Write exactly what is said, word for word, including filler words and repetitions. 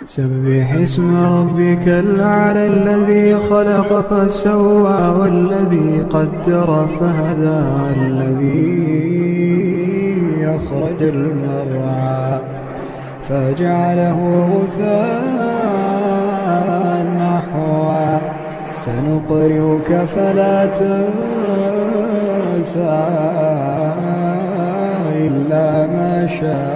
سبح اسم ربك الأعلى الذي خلق فسوى والذي قدر فهدى والذي أخرج المرعى فجعله غثاء نحوا سنقرئك فلا تنسى إلا ما شاء